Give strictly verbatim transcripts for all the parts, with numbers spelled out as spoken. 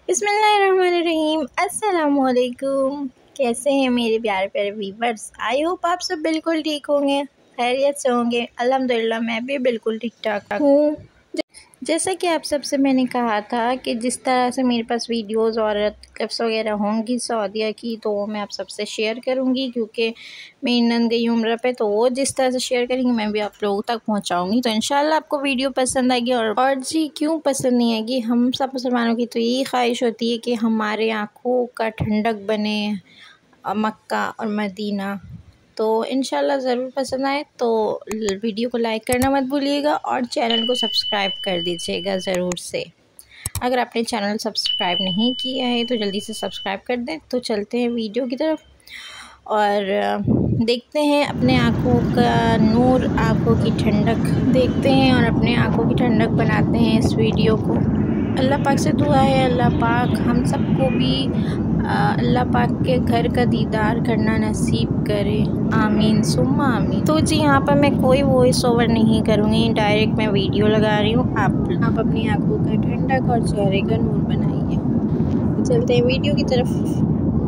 बिस्मिल्लाहिर्रहमानिर्रहीम। अस्सलामुअलैकुम। कैसे हैं मेरे प्यारे प्यारे व्यूवर्स? आई होप आप सब बिल्कुल ठीक होंगे, खैरियत से होंगे। अल्हम्दुलिल्लाह मैं भी बिल्कुल ठीक ठाक हूँ। जैसा कि आप सबसे मैंने कहा था कि जिस तरह से मेरे पास वीडियोस और क्लिप्स वगैरह होंगी सऊदीया की, तो वो मैं आप सबसे शेयर करूँगी, क्योंकि मेरी नंद गई उम्र पे, तो वो जिस तरह से शेयर करेंगी मैं भी आप लोगों तक पहुंचाऊंगी। तो इंशाल्लाह आपको वीडियो पसंद आएगी। और और जी क्यों पसंद नहीं आएगी, हम सब मुसलमानों की तो यही ख्वाहिश होती है कि हमारे आँखों का ठंडक बने मक्का और मदीना। तो इंशाल्लाह ज़रूर पसंद आए तो वीडियो को लाइक करना मत भूलिएगा और चैनल को सब्सक्राइब कर दीजिएगा ज़रूर से। अगर आपने चैनल सब्सक्राइब नहीं किया है तो जल्दी से सब्सक्राइब कर दें। तो चलते हैं वीडियो की तरफ और देखते हैं अपने आँखों का नूर, आँखों की ठंडक देखते हैं और अपने आँखों की ठंडक बनाते हैं इस वीडियो को। अल्लाह पाक से दुआ है, अल्लाह पाक हम सबको भी अल्लाह पाक के घर का दीदार करना नसीब करे। आमीन सुम्मा आमीन। तो जी यहाँ पर मैं कोई वॉइस ओवर नहीं करूँगी, डायरेक्ट मैं वीडियो लगा रही हूँ। आप आप अपनी आँखों का ठंडक और चेहरे का नूर बनाइए। चलते हैं वीडियो की तरफ।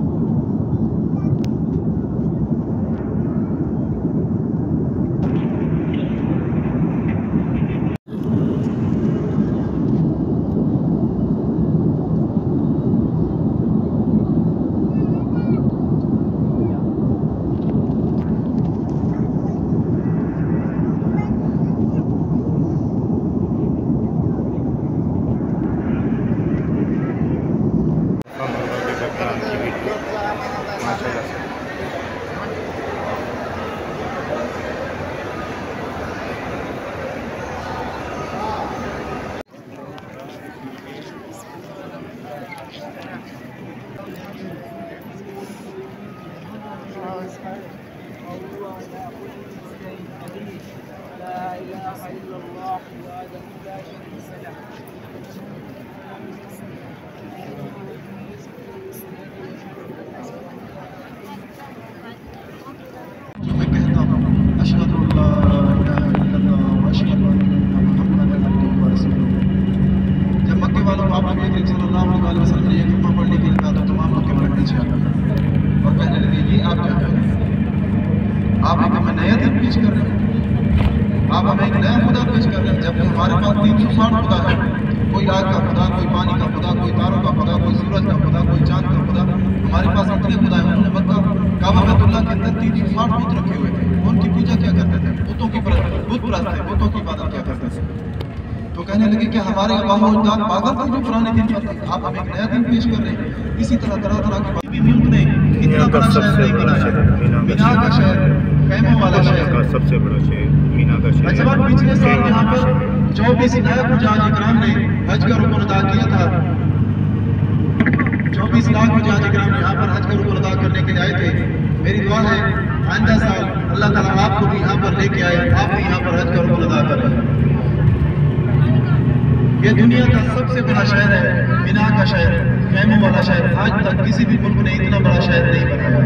आप एक हमें नया दिन पेश कर रहे हैं, आप हमें एक नया खुदा पेश कर रहे हैं, जबकि हमारे पास तीन सौ साठ खुदा है। कोई आग का खुदा, कोई पानी का खुदा, कोई तारों का खुदा, कोई सूरज का खुदा, कोई चांद का खुदा। हमारे पास इतने खुदा है। उन्होंने मक्का काबा बैतुल्लाह के अंदर तीन सौ साठ बुत रखे हुए थे। उनकी पूजा क्या करते थे? बुतों की बुत परस्त थे, बुतों की इबादत क्या करते थे। तो कहने लगे कि हमारे आबा अजदाद पागल थे जो पुराने दिन पर थे। आप हमें एक नया दिन पेश कर रहे हैं। इसी तरह तरह तरह की भी मुल्क ने इतना बड़ा शहर नहीं बनाया। मीना का शहर, खैमों वाला शहर का सबसे बड़ा शहर मीना का शहर। अच्छा, पिछले साल यहाँ पर चौबीस लाख हुज्जाज इकराम ने हज का रुकन अदा किया था। चौबीस लाख हुज्जाज इकराम यहाँ पर हज का रुकन अदा करने के लिए आए थे। मेरी दुआ है आइंदा साल अल्लाह ताला आपको भी यहाँ पर लेके आए, आप भी यहाँ पर हज का रुकन अदा करें। ये दुनिया का सबसे बड़ा शहर है, मीना का शहर, खैमों वाला शहर। आज तक किसी भी मुल्क ने इतना बड़ा शहर नहीं बनाया।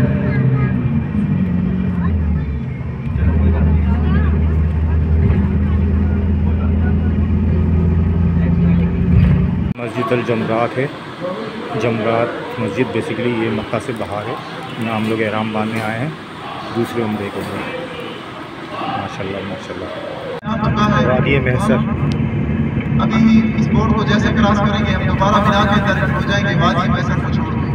मस्जिद अल जमरात है। जमरात मस्जिद बेसिकली ये मक्का से बाहर है। यहाँ हम लोग एहराम बांधने आए हैं दूसरे उम्रे को। माशाल्लाह माशाल्लाह। वादी महसर। अभी इस बोर्ड को जैसे क्रॉस करेंगे हम दोबारा मीना के अंदर हो जाएंगे, वादी महसर को छोड़ के।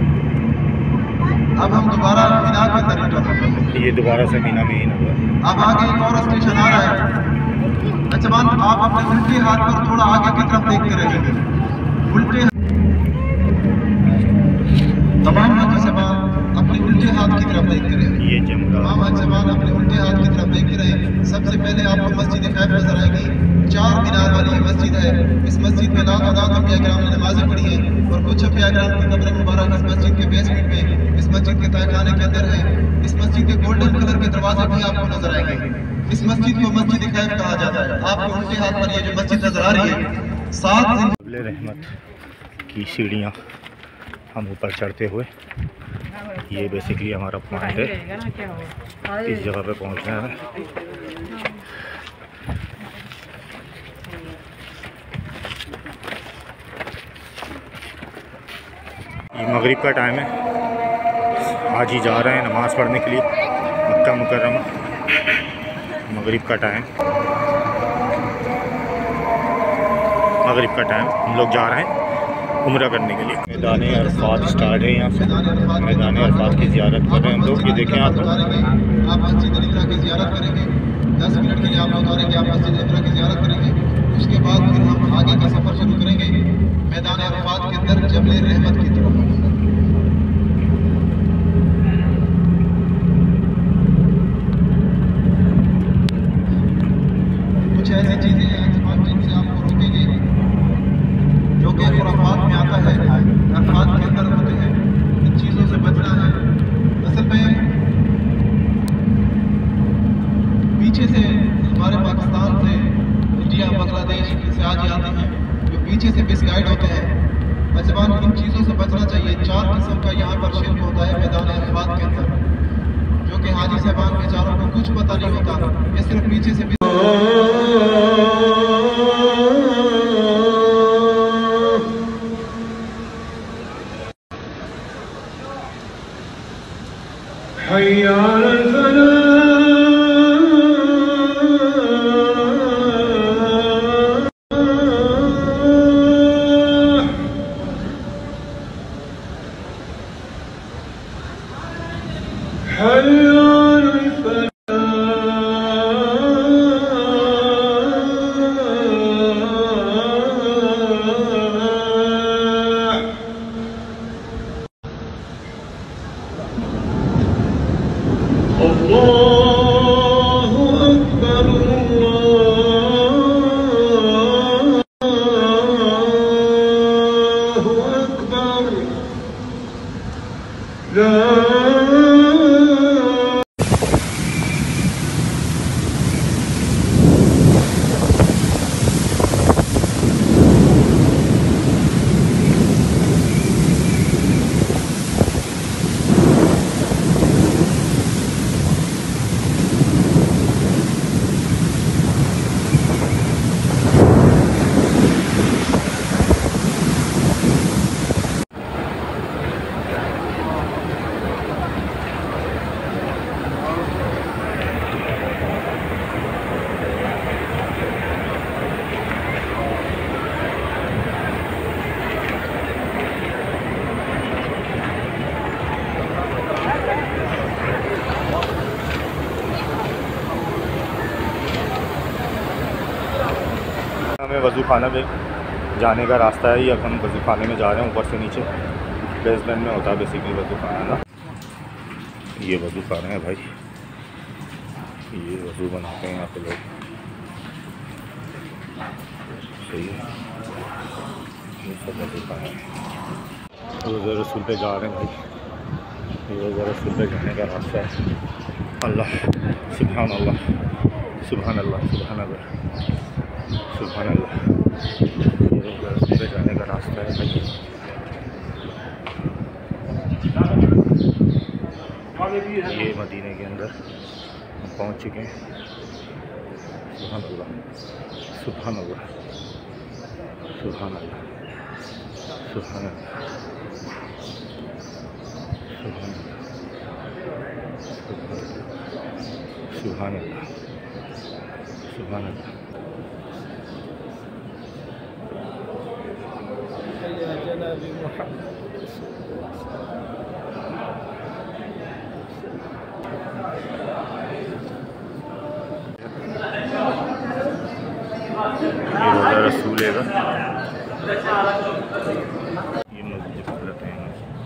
अब हम दोबारा मीना के अंदर एंटर होंगे। ये दोबारा से मीना में ही नजर। अब आगे एक और स्टेशन आ रहा है। अच्छा बात, आप अपने उल्टे हाथ पर थोड़ा आगे की तरफ देखते रहेंगे। उल्टे तमाम नौजवान अपने उल्टे हाथ की तरफ देखते रहे। ये तमाम नौजवान अपने उल्टे हाथ की तरफ देखते रहे। सबसे पहले आपको मस्जिद खैफ नजर आएगी। चार मीनार वाली ये मस्जिद है। इस मस्जिद में लातादाद अंबिया किराम ने नमाजें पढ़ी हैं और कुछ अंबिया किराम की कब्र मुबारक इस मस्जिद के बेसमेंट में, इस मस्जिद के तहखाने के अंदर है। इस मस्जिद के गोल्डन कलर के दरवाजे भी आपको नजर आएंगे। इस मस्जिद को मस्जिद खैफ कहा जाता है। आपको उनके हाथ पर ये जो मस्जिद नजर आ रही है, सात रहमत की सीढ़ियाँ हम ऊपर चढ़ते हुए, ये बेसिकली हमारा पॉइंट है। इस जगह पे पहुंचना है। ये मगरिब का टाइम है, आज ही जा रहे हैं नमाज़ पढ़ने के लिए मक्का मुकर्रमा। मगरिब का टाइम मगरिब का टाइम हम लोग जा रहे हैं उम्रा करने के लिए। मैदान अरफात स्टार्ट है यहाँ से, मैदान अरफात की ज़ियारत कर रहे हैं हम लोग। ये देखें आप आप मस्जिद इब्रा की ज़ियारत करेंगे, दस मिनट के लिए आप उतारेंगे, आप मस्जिद इब्रा की ज़ियारत करेंगे। उसके बाद फिर हम आगे का सफ़र शुरू करेंगे मैदान अरफात के अंदर जबल रहमत की तरफ। कुछ ऐसी चीज़ें हैं जिनसे आपको रोकेंगे जो कि खुराफात में आता है, अरफात के अंदर होते हैं। इन चीज़ों से बचना है। असल में पीछे से हमारे पाकिस्तान से, इंडिया, बांग्लादेश से आज आते हैं जो पीछे से मिसगाइड होते हैं। अजवान इन चीज़ों से बचना चाहिए। चार किस्म का यहाँ पर शिरक होता है मैदान अरफात के अंदर, जो कि हाजी साहबान बेचारों को कुछ पता नहीं होता। ये सिर्फ पीछे से हमें वज़ू खाना में जाने का रास्ता है। ये अब हम वज़ू खाने में जा रहे हैं, ऊपर से नीचे बेसमेंट में होता है बेसिकली वज़ू खाना ना। ये वज़ू खाना है भाई, ये वज़ू बनाते हैं यहाँ पे लोग, सही है। ये सब वज़ू खाना है। रोज़ा रसूल पे जा रहे हैं भाई, ये रोज़ा रसूल पे जाने का रास्ता है। अल्लाह सुभान अल्लाह सुभान अल्लाह सुभान अल्लाह सुभान अल्लाह। ये रोज़ा रसूल पे जाने का रास्ता है भाई। ये मदीने के अंदर हम पहुँच चुके हैं। सुभान अल्लाह सुभान अल्लाह सुभान अल्लाह सुभान अल्लाह सुभान अल्लाह सुभान अल्लाह। ये रोज़ा रसूल है, ये मस्जिद क़ुदरत है।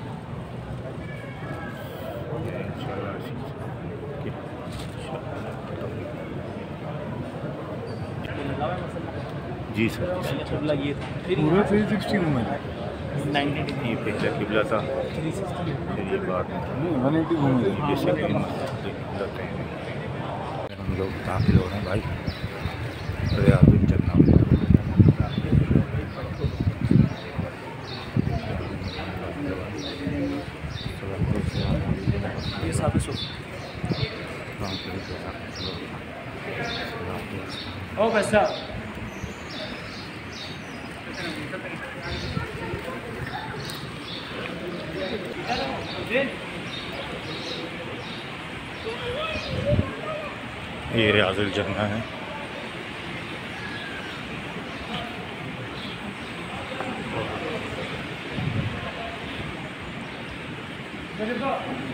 जी सर, पूरा थ्री सिक्सटी घूमे ये पहला किबला था, फिर ये बाद में वन एटी घूमे बेसिकली मस्जिद क़ुदरत है। हम लोग दाखिल हो रहे हैं भाई रियादुल जन्नह में। ये साथ सो ओ वैसा ये रियाजुल जन्नह है। देखो